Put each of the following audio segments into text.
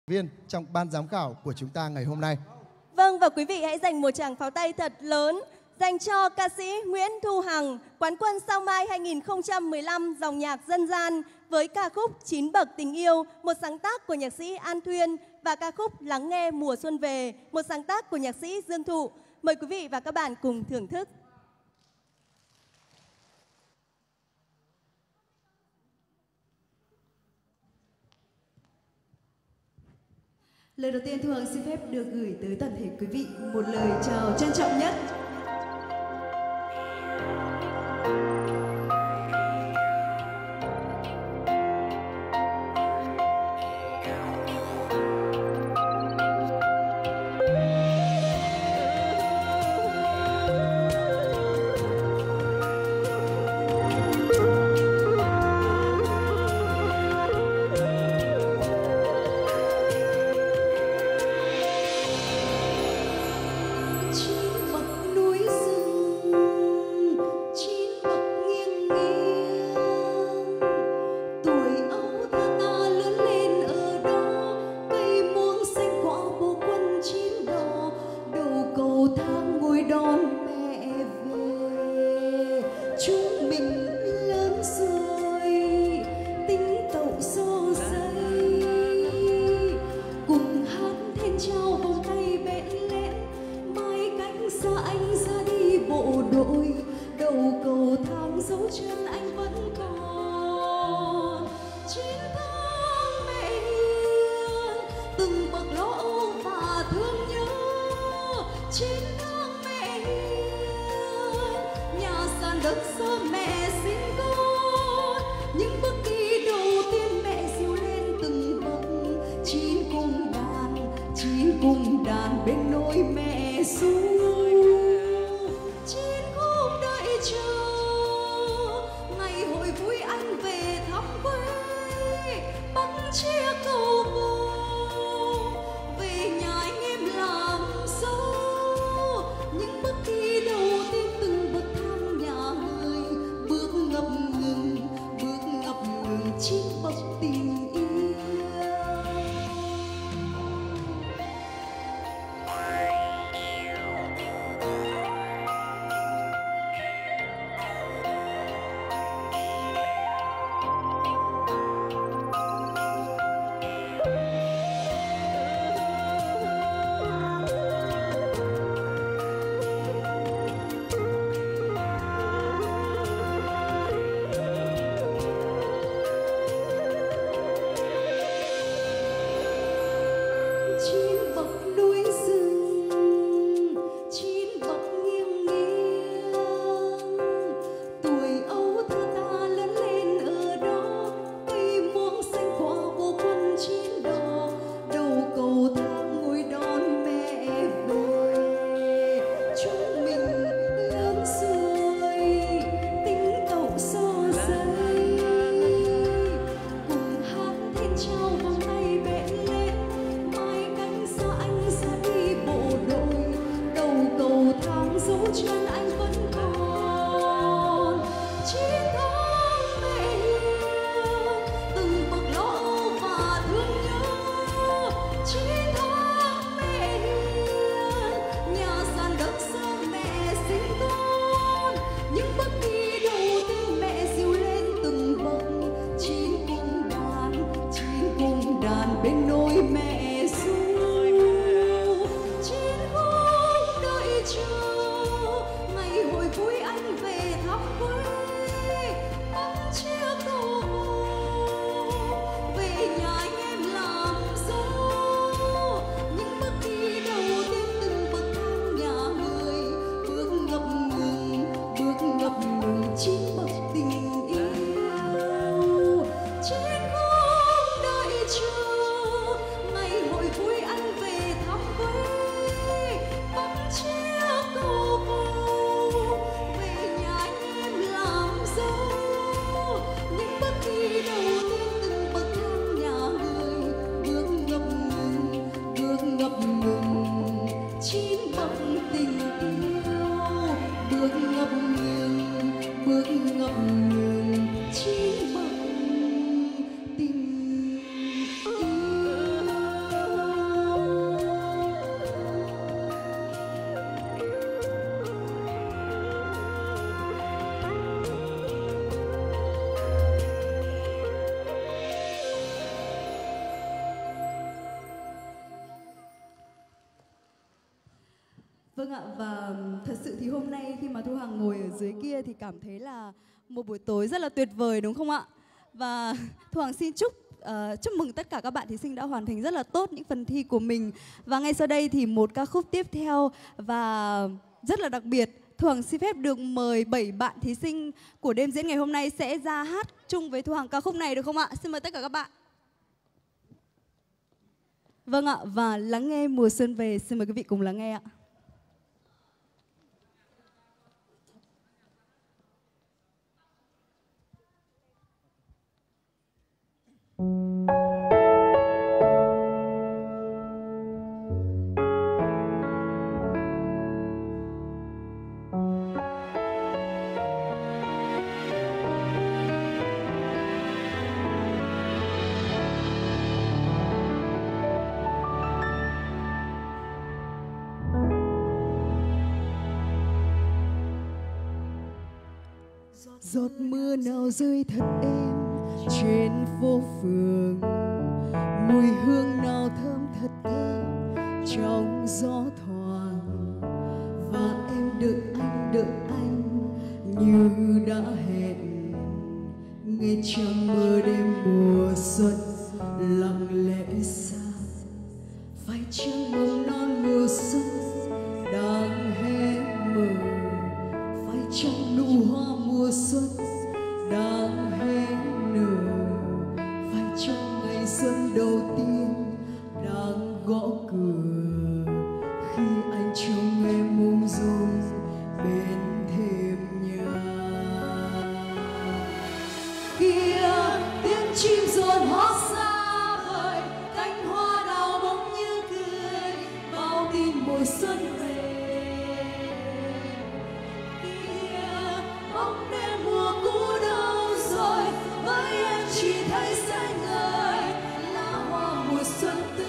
viên trong ban giám khảo của chúng ta ngày hôm nay. Vâng, và quý vị hãy dành một tràng pháo tay thật lớn dành cho ca sĩ Nguyễn Thu Hằng, quán quân Sao Mai 2015 dòng nhạc dân gian với ca khúc Chín Bậc Tình Yêu, một sáng tác của nhạc sĩ An Thuyên, và ca khúc Lắng Nghe Mùa Xuân Về, một sáng tác của nhạc sĩ Dương Thụ. Mời quý vị và các bạn cùng thưởng thức. Lời đầu tiên Thu Hằng xin phép được gửi tới toàn thể quý vị một lời chào trân trọng nhất. Vâng ạ, và thật sự thì hôm nay khi mà Thu Hằng ngồi ở dưới kia thì cảm thấy là một buổi tối rất là tuyệt vời đúng không ạ? Và Thu Hằng xin chúc mừng tất cả các bạn thí sinh đã hoàn thành rất là tốt những phần thi của mình. Và ngay sau đây thì một ca khúc tiếp theo và rất là đặc biệt, Thu Hằng xin phép được mời 7 bạn thí sinh của đêm diễn ngày hôm nay sẽ ra hát chung với Thu Hằng ca khúc này được không ạ? Xin mời tất cả các bạn. Vâng ạ, và lắng nghe mùa xuân về, xin mời quý vị cùng lắng nghe ạ. Giọt mưa nào rơi thật êm trên phố phường, mùi hương nào thơm thật thơm trong gió thoảng, và em đợi anh như đã hẹn, nghe trăng mưa đêm mùa xuân lặng lẽ xa. Phải chăng mầm non mùa xuân đang hé mở, phải chăng nụ hoa mùa xuân đang hé nở, phải chăng ngày xuân đầu tiên đang gõ cửa, khi anh trông em ung dung bên thềm nhà. Kia tiếng chim rộn hót xa vời, cánh hoa đào bỗng như cười bao tin mùa xuân về. Bóng đêm mùa cũ đâu rồi, với em chỉ thấy xanh ngời lá hoa mùa xuân tươi.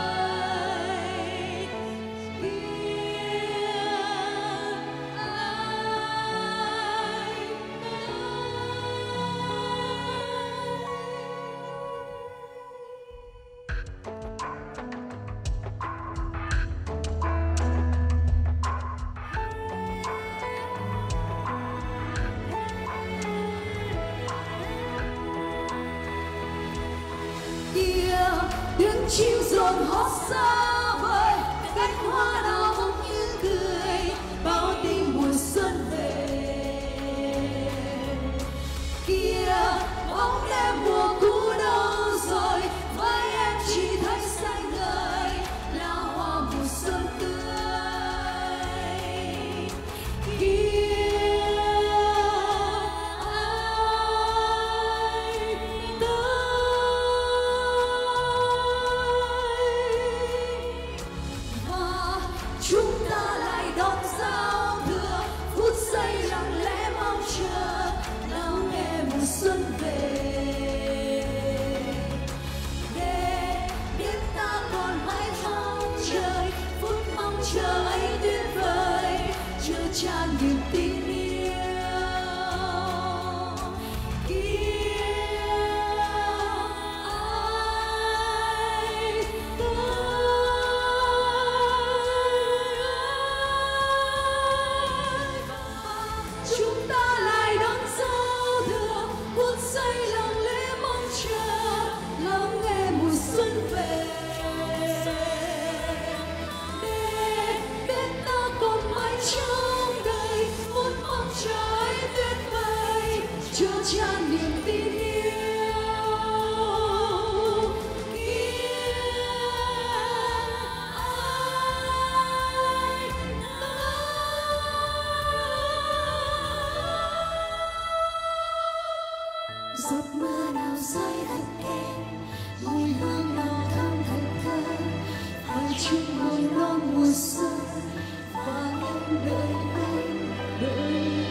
Tiếng chim rộn hót xa vời, cánh hoa đào bỗng như cười bao tin mùa xuân về. Kia bóng đêm mùa cũ đâu rồi, với em chỉ thấy xanh ngời lá hoa mùa xuân tươi. Chúng ta lại đón giao thừa, phút giây lặng lẽ mong chờ lắng nghe mùa xuân về, để biết ta còn mãi mong trời phút mong chờ ấy tuyệt vời, chứa chan niềm tin yêu. Chúng ta lại đón giao thừa, phút giây lặng lẽ mong chờ lắng nghe mùa xuân về, để biết ta còn mãi trong đời phút mong chờ ấy tuyệt vời, chứa chan niềm tin yêu. Giọt mưa nào rơi thật êm, mùi hương nào thơm thật thơm, phải chăng mầm non mùa xuân, và em đợi anh, đợi.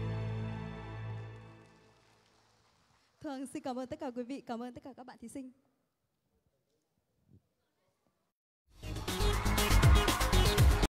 Thu Hằng xin cảm ơn tất cả quý vị, cảm ơn tất cả các bạn thí sinh.